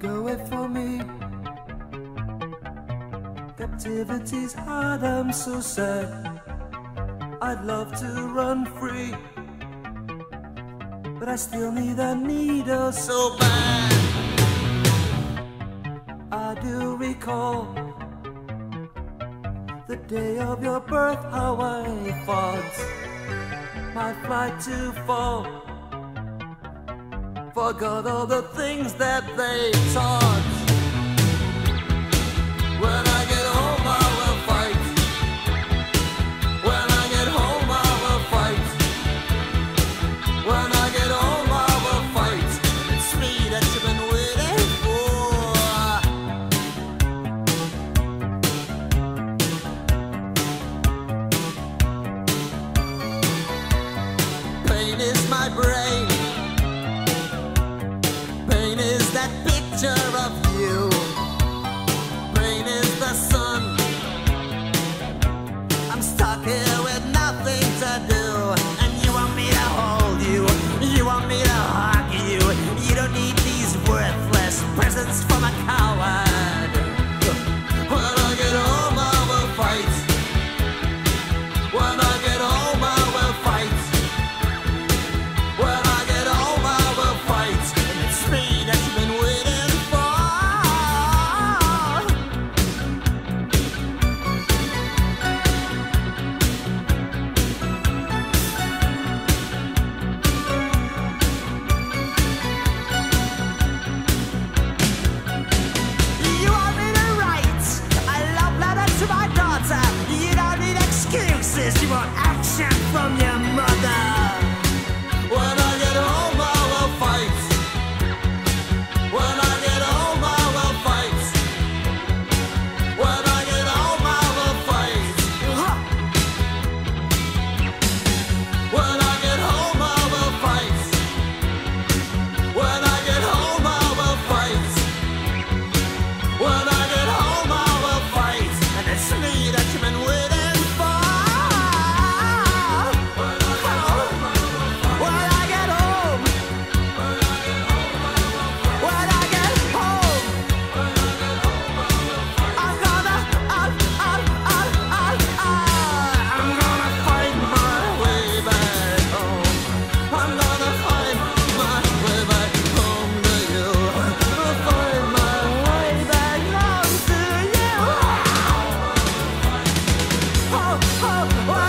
go away for me. Captivity's hard, I'm so sad. I'd love to run free, but I still need a needle so bad. I do recall the day of your birth, how I fought my flight to fall. Forgot all the things that they taught. When I get home I will fight. When I get home I will fight. When I get home I will fight. It's me that you've been waiting for. Pain is my brain. Pain is that picture of you. Pain is the sun. I'm stuck here with nothing to do. And you want me to hold you. You want me to hug you. You don't need these worthless presents from a coward. When I get home I will fight. When I get home I will fight. When I get home I will fight. And it's me that you've been waiting for. You want me to write a love letter to my daughter. You don't need excuses. You want action from your mother. When I get home I will fight. When I get home I will fight. When I get home I will fight. When I get home I will fight. When I get home I will fight. When I get home I will fight. And it's me that you've been waiting for. When I get home I will fight. When I get home. When I get home I will fight. When I get home. When I get home I will fight. I'm gonna fight my way back home. I'm gonna fight my way back home to you. I'll fight my way back home to you. Oh, oh, oh.